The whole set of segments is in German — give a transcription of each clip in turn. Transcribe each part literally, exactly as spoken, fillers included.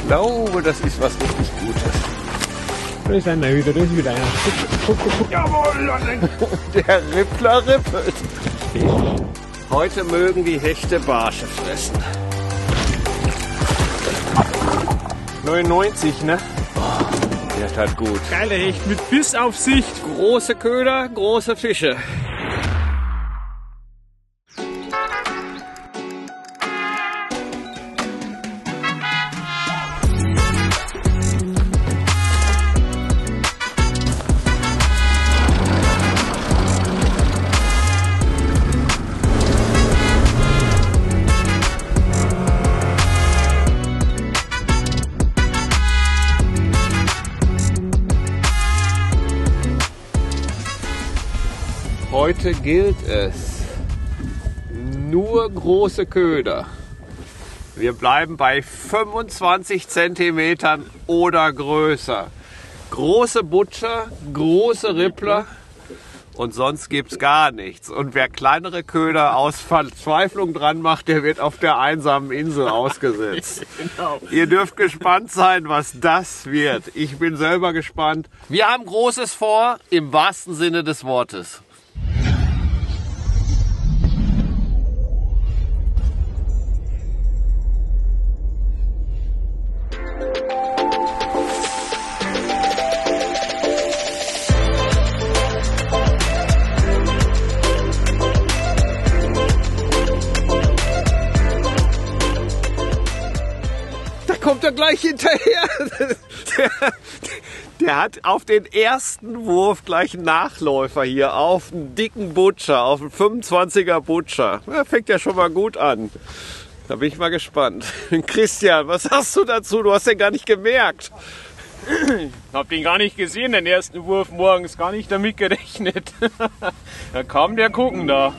glaube, das ist was richtig Gutes. Da ist einer wieder, da ist wieder einer. Guck, guck, guck. Jawohl! Der Rippler rippelt. Heute mögen die Hechte Barsche fressen. neunundneunzig, ne? Oh, der tat gut. Geiler Hecht mit Biss auf Sicht. Große Köder, große Fische. Heute gilt es, nur große Köder. Wir bleiben bei fünfundzwanzig Zentimetern oder größer. Große Butcher, große Rippler und sonst gibt es gar nichts. Und wer kleinere Köder aus Verzweiflung dran macht, der wird auf der einsamen Insel ausgesetzt. Genau. Ihr dürft gespannt sein, was das wird. Ich bin selber gespannt. Wir haben Großes vor, im wahrsten Sinne des Wortes. Kommt er gleich hinterher. Der, der hat auf den ersten Wurf gleich einen Nachläufer hier auf einen dicken Butcher, auf einen fünfundzwanziger Butcher. Ja, fängt ja schon mal gut an. Da bin ich mal gespannt. Christian, was sagst du dazu? Du hast den gar nicht gemerkt. Ich habe den gar nicht gesehen, den ersten Wurf morgens, gar nicht damit gerechnet. Da kam der gucken da.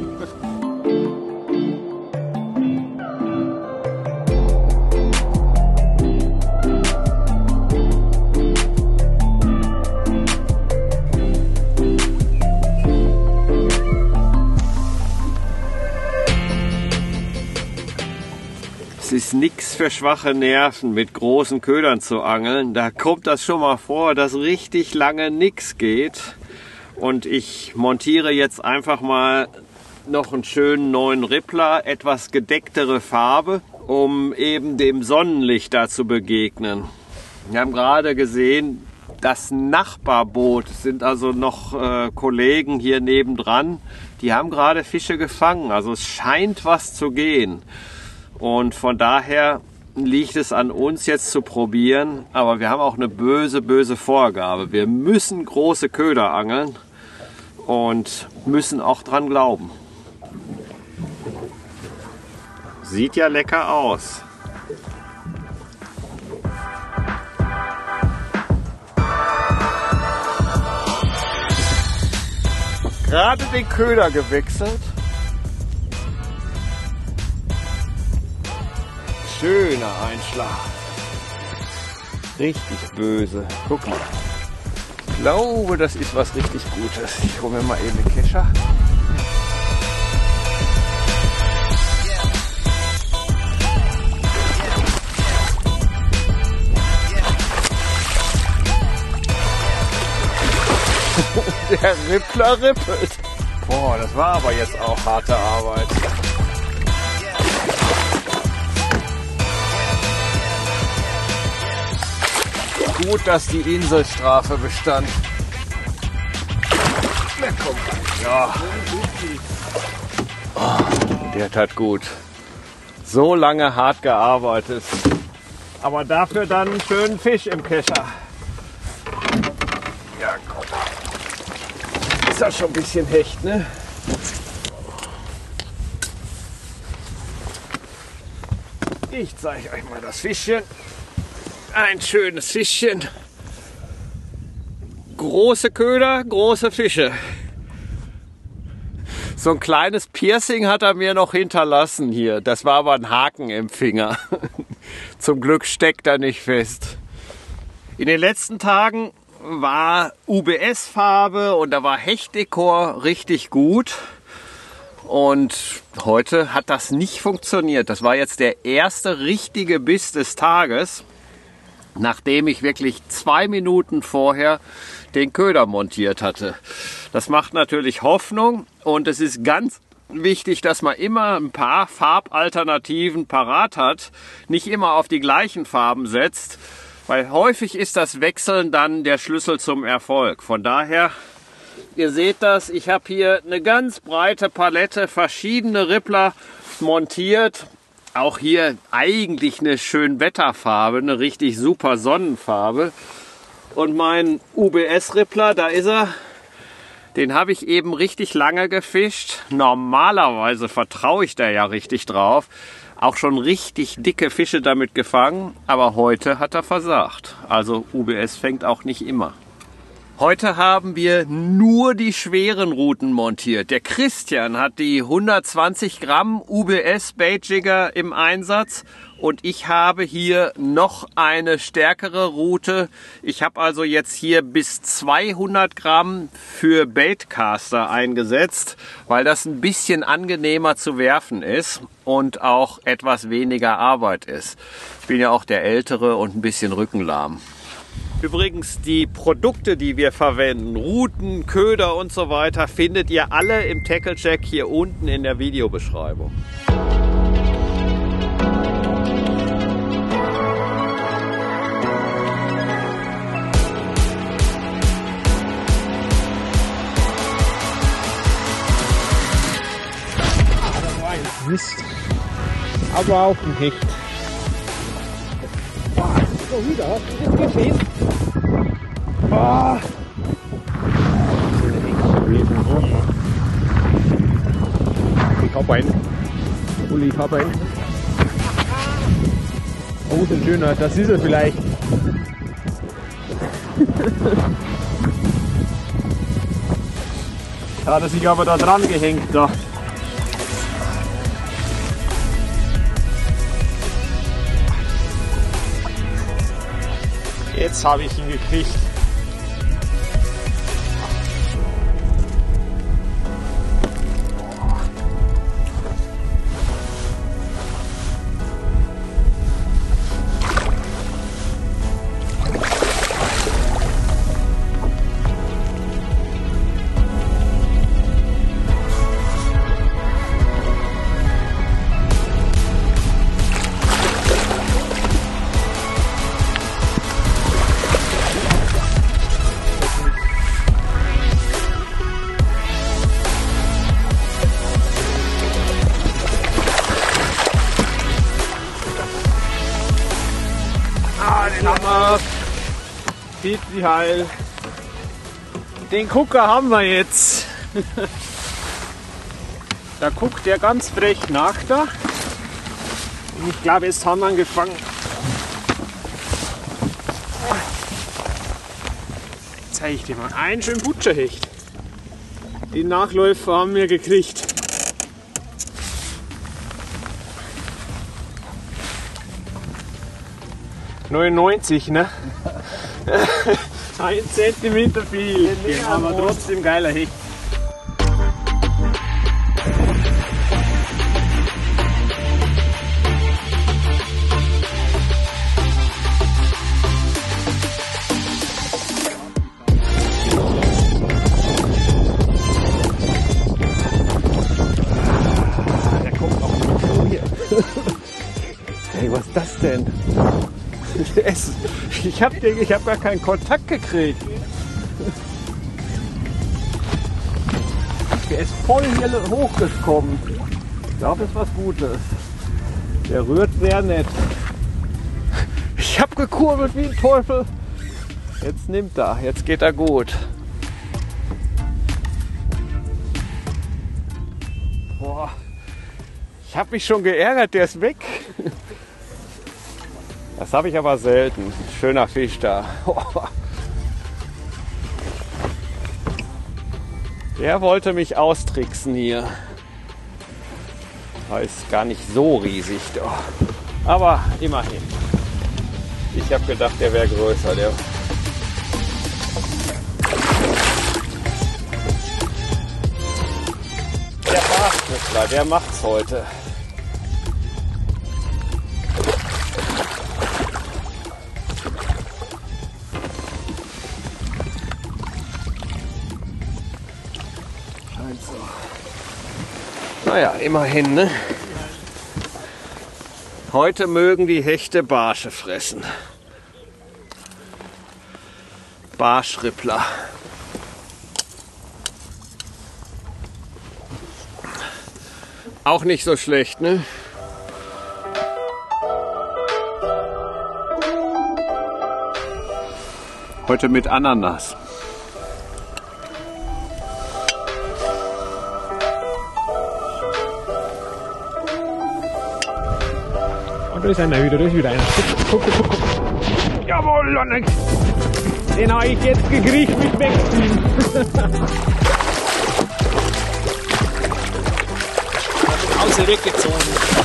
Es ist nichts für schwache Nerven, mit großen Ködern zu angeln. Da kommt das schon mal vor, dass richtig lange nichts geht. Und ich montiere jetzt einfach mal noch einen schönen neuen Rippler, etwas gedecktere Farbe, um eben dem Sonnenlicht da zu begegnen. Wir haben gerade gesehen, das Nachbarboot, es sind also noch äh, Kollegen hier nebendran, die haben gerade Fische gefangen. Also es scheint was zu gehen. Und von daher liegt es an uns jetzt zu probieren, aber wir haben auch eine böse, böse Vorgabe. Wir müssen große Köder angeln und müssen auch dran glauben. Sieht ja lecker aus. Gerade den Köder gewechselt. Schöner Einschlag. Richtig böse. Guck mal. Ich glaube, das ist was richtig Gutes. Ich hole mir mal eben den Kescher. Der Rippler rippelt. Boah, das war aber jetzt auch harte Arbeit. Gut, dass die Inselstrafe bestand. Na komm, ja. Oh, der tat gut. So lange hart gearbeitet. Aber dafür dann einen schönen Fisch im Kescher. Ja, komm. Ist ja schon ein bisschen Hecht, ne? Ich zeige euch mal das Fischchen. Ein schönes Fischchen. Große Köder, große Fische. So ein kleines Piercing hat er mir noch hinterlassen hier. Das war aber ein Haken im Finger. Zum Glück steckt er nicht fest. In den letzten Tagen war U B S-Farbe und da war Hechtdekor richtig gut. Und heute hat das nicht funktioniert. Das war jetzt der erste richtige Biss des Tages. nachdem ich wirklich zwei Minuten vorher den Köder montiert hatte. Das macht natürlich Hoffnung und es ist ganz wichtig, dass man immer ein paar Farbalternativen parat hat, nicht immer auf die gleichen Farben setzt, weil häufig ist das Wechseln dann der Schlüssel zum Erfolg. Von daher, ihr seht das, ich habe hier eine ganz breite Palette, verschiedene Rippler montiert. Auch hier eigentlich eine Schönwetterfarbe, eine richtig super Sonnenfarbe. Und mein U B S-Rippler, da ist er, den habe ich eben richtig lange gefischt. Normalerweise vertraue ich da ja richtig drauf. Auch schon richtig dicke Fische damit gefangen, aber heute hat er versagt. Also U B S fängt auch nicht immer. Heute haben wir nur die schweren Routen montiert. Der Christian hat die hundertzwanzig Gramm U B S Baitjigger im Einsatz und ich habe hier noch eine stärkere Route. Ich habe also jetzt hier bis zweihundert Gramm für Baitcaster eingesetzt, weil das ein bisschen angenehmer zu werfen ist und auch etwas weniger Arbeit ist. Ich bin ja auch der Ältere und ein bisschen rückenlahm. Übrigens, die Produkte, die wir verwenden, Routen, Köder und so weiter, findet ihr alle im Tackle Check hier unten in der Videobeschreibung. Mist. Aber auch ein Hecht. Ah, so wieder, hast du das gesehen? Ah. Ich hab einen. Uli, ich hab einen. Oh, so ein schöner, das ist er vielleicht. Da hat er sich aber da dran gehängt. Da. Jetzt habe ich ihn gekriegt. Pipi heil. Den Gucker haben wir jetzt. Da guckt der ganz frech nach da. Und ich glaube, jetzt haben wir ihn gefangen. Zeige ich dir mal. Einen schönen Butcherhecht. Den Nachläufer haben wir gekriegt. neunundneunzig, ne? Ein Zentimeter viel. Den haben wir trotzdem geiler Hecht. Der kommt auch noch hier. Hey, was ist das denn? Ich habe hab gar keinen Kontakt gekriegt. Der ist voll hier hochgekommen. Ich glaube, das ist was Gutes. Der rührt sehr nett. Ich habe gekurbelt wie ein Teufel. Jetzt nimmt er, jetzt geht er gut. Boah, ich habe mich schon geärgert, der ist weg. Das habe ich aber selten. Schöner Fisch da. Der wollte mich austricksen hier. Er ist gar nicht so riesig. Aber immerhin. Ich habe gedacht, der wäre größer. Der der Barschnitzler, der macht's heute. Naja, immerhin, ne? Heute mögen die Hechte Barsche fressen. Barschrippler. Auch nicht so schlecht, ne? Heute mit Ananas. Und da ist einer wieder, da ist wieder einer. Guck, guck, guck, guck. Jawohl, Lonnex. Den habe ich jetzt gekriegt mit Wegziehen. Außer weggezogen.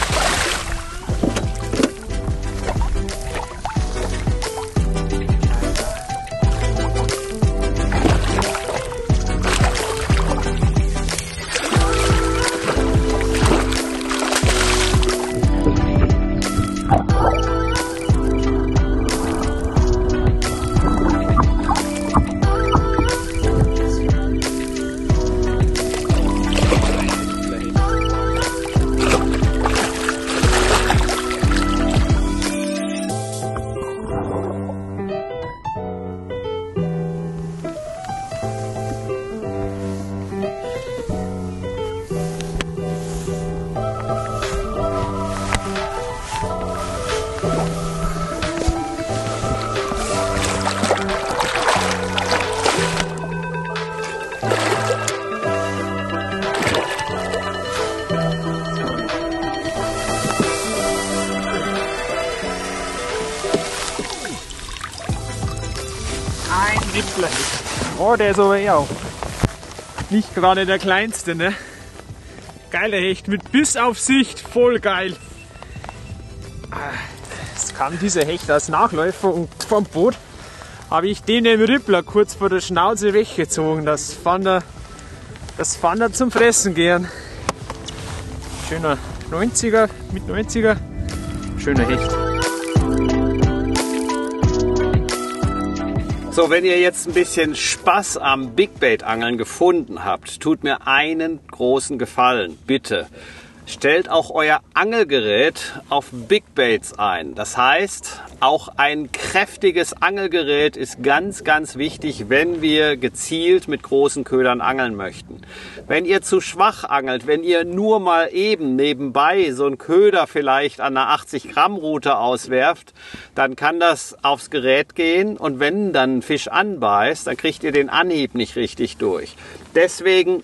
Ein Rippler. Oh, der ist aber eh auch nicht gerade der kleinste, ne? Geiler Hecht mit Biss auf Sicht, voll geil. Es kam dieser Hecht als Nachläufer und vom Boot habe ich den dem Rippler kurz vor der Schnauze weggezogen. Das fand er, das fand er zum Fressen gern. Schöner neunziger, mit neunziger, schöner Hecht. So, wenn ihr jetzt ein bisschen Spaß am Big Bait Angeln gefunden habt, tut mir einen großen Gefallen, bitte. Stellt auch euer Angelgerät auf Big Baits ein. Das heißt, auch ein kräftiges Angelgerät ist ganz, ganz wichtig, wenn wir gezielt mit großen Ködern angeln möchten. Wenn ihr zu schwach angelt, wenn ihr nur mal eben nebenbei so einen Köder vielleicht an einer achtzig Gramm Rute auswerft, dann kann das aufs Gerät gehen und wenn dann ein Fisch anbeißt, dann kriegt ihr den Anhieb nicht richtig durch. Deswegen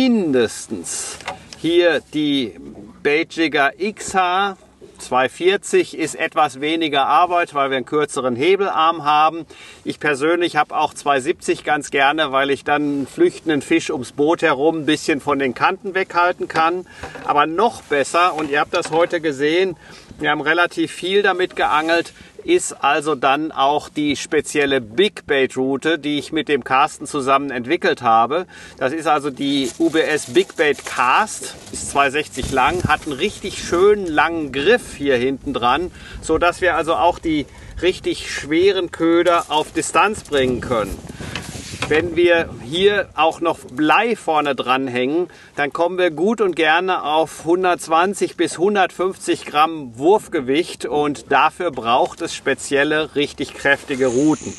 mindestens hier die Baitjigger X H zweihundertvierzig ist etwas weniger Arbeit, weil wir einen kürzeren Hebelarm haben. Ich persönlich habe auch zweihundertsiebzig ganz gerne, weil ich dann einen flüchtenden Fisch ums Boot herum ein bisschen von den Kanten weghalten kann. Aber noch besser, und ihr habt das heute gesehen, wir haben relativ viel damit geangelt, ist also dann auch die spezielle Big Bait Route, die ich mit dem Carsten zusammen entwickelt habe. Das ist also die U B S Big Bait Cast, ist zwei sechzig lang, hat einen richtig schönen langen Griff hier hinten dran, so dass wir also auch die richtig schweren Köder auf Distanz bringen können. Wenn wir hier auch noch Blei vorne dran hängen, dann kommen wir gut und gerne auf hundertzwanzig bis hundertfünfzig Gramm Wurfgewicht und dafür braucht es spezielle, richtig kräftige Ruten.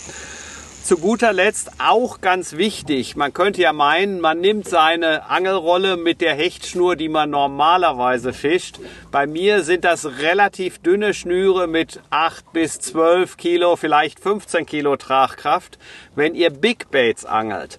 Zu guter Letzt auch ganz wichtig, man könnte ja meinen, man nimmt seine Angelrolle mit der Hechtschnur, die man normalerweise fischt. Bei mir sind das relativ dünne Schnüre mit acht bis zwölf Kilo, vielleicht fünfzehn Kilo Tragkraft. Wenn ihr Big Baits angelt,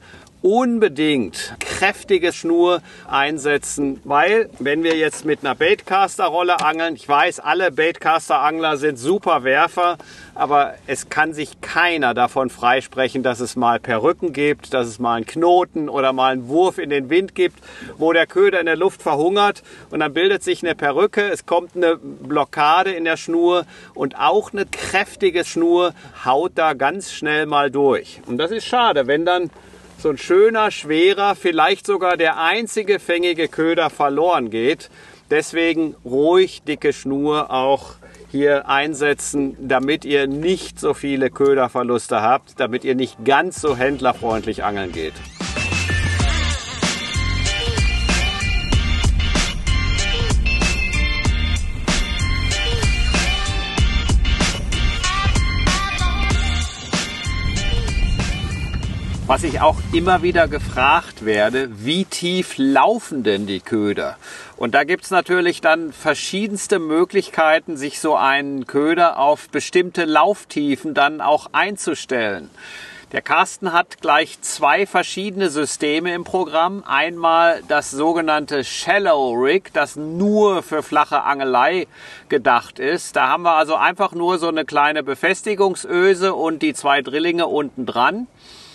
unbedingt kräftige Schnur einsetzen, weil wenn wir jetzt mit einer Baitcaster-Rolle angeln, ich weiß, alle Baitcaster-Angler sind super Werfer, aber es kann sich keiner davon freisprechen, dass es mal Perücken gibt, dass es mal einen Knoten oder mal einen Wurf in den Wind gibt, wo der Köder in der Luft verhungert und dann bildet sich eine Perücke, es kommt eine Blockade in der Schnur und auch eine kräftige Schnur haut da ganz schnell mal durch. Und das ist schade, wenn dann so ein schöner, schwerer, vielleicht sogar der einzige fängige Köder verloren geht. Deswegen ruhig dicke Schnur auch hier einsetzen, damit ihr nicht so viele Köderverluste habt, damit ihr nicht ganz so händlerfreundlich angeln geht. Was ich auch immer wieder gefragt werde, wie tief laufen denn die Köder? Und da gibt es natürlich dann verschiedenste Möglichkeiten, sich so einen Köder auf bestimmte Lauftiefen dann auch einzustellen. Der Carsten hat gleich zwei verschiedene Systeme im Programm. Einmal das sogenannte Shallow Rig, das nur für flache Angelei gedacht ist. Da haben wir also einfach nur so eine kleine Befestigungsöse und die zwei Drillinge unten dran.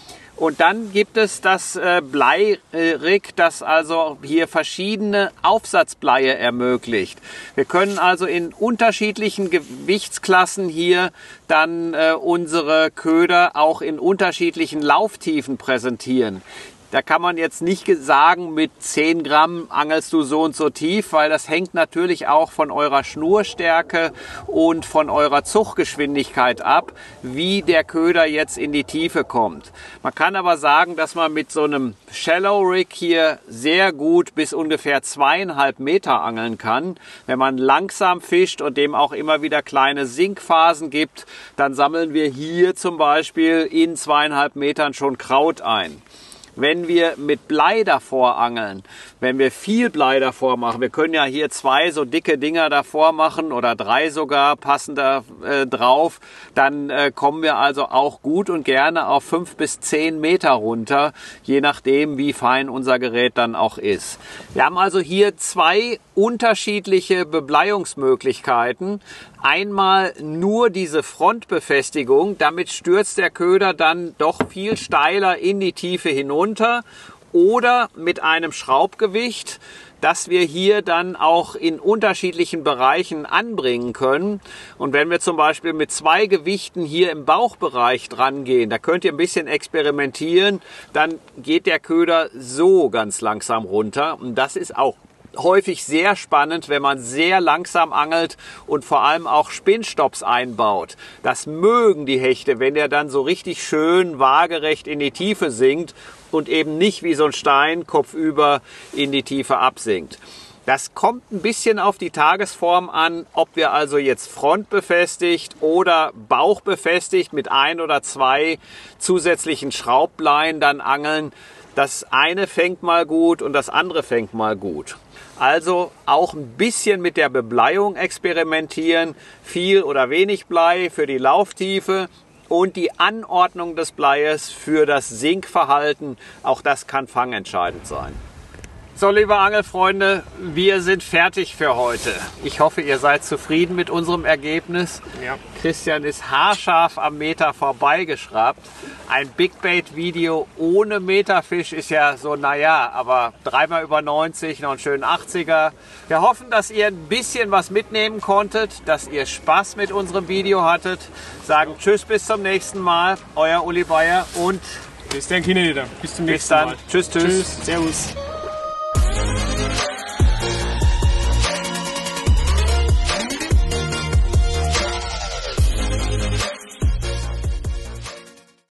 Und dann gibt es das äh, Blei-Rig, das also hier verschiedene Aufsatzbleie ermöglicht. Wir können also in unterschiedlichen Gewichtsklassen hier dann äh, unsere Köder auch in unterschiedlichen Lauftiefen präsentieren. Da kann man jetzt nicht sagen, mit zehn Gramm angelst du so und so tief, weil das hängt natürlich auch von eurer Schnurstärke und von eurer Zuchtgeschwindigkeit ab, wie der Köder jetzt in die Tiefe kommt. Man kann aber sagen, dass man mit so einem Shallow Rig hier sehr gut bis ungefähr zweieinhalb Meter angeln kann. Wenn man langsam fischt und dem auch immer wieder kleine Sinkphasen gibt, dann sammeln wir hier zum Beispiel in zweieinhalb Metern schon Kraut ein. Wenn wir mit Blei davor angeln, wenn wir viel Blei davor machen, wir können ja hier zwei so dicke Dinger davor machen oder drei sogar passender äh, drauf, dann äh, kommen wir also auch gut und gerne auf fünf bis zehn Meter runter, je nachdem wie fein unser Gerät dann auch ist. Wir haben also hier zwei unterschiedliche Bebleiungsmöglichkeiten. Einmal nur diese Frontbefestigung, damit stürzt der Köder dann doch viel steiler in die Tiefe hinunter, oder mit einem Schraubgewicht, das wir hier dann auch in unterschiedlichen Bereichen anbringen können. Und wenn wir zum Beispiel mit zwei Gewichten hier im Bauchbereich dran gehen, da könnt ihr ein bisschen experimentieren, dann geht der Köder so ganz langsam runter. Und das ist auch häufig sehr spannend, wenn man sehr langsam angelt und vor allem auch Spinnstopps einbaut. Das mögen die Hechte, wenn der dann so richtig schön waagerecht in die Tiefe sinkt und eben nicht wie so ein Stein kopfüber in die Tiefe absinkt. Das kommt ein bisschen auf die Tagesform an, ob wir also jetzt frontbefestigt oder bauchbefestigt mit ein oder zwei zusätzlichen Schraubleien dann angeln. Das eine fängt mal gut und das andere fängt mal gut. Also auch ein bisschen mit der Bebleiung experimentieren, viel oder wenig Blei für die Lauftiefe und die Anordnung des Bleies für das Sinkverhalten. Auch das kann fangentscheidend sein. So, liebe Angelfreunde, wir sind fertig für heute. Ich hoffe, ihr seid zufrieden mit unserem Ergebnis. Ja. Christian ist haarscharf am Meter vorbeigeschraubt. Ein Big Bait Video ohne Meterfisch ist ja so, naja, aber dreimal über neunzig, noch einen schönen achtziger. Wir hoffen, dass ihr ein bisschen was mitnehmen konntet, dass ihr Spaß mit unserem Video hattet. Sagen Tschüss, bis zum nächsten Mal. Euer Uli Bayer und bis dann, Kinder. Bis zum nächsten Mal. Mal. Tschüss, tschüss. Tschüss. Servus.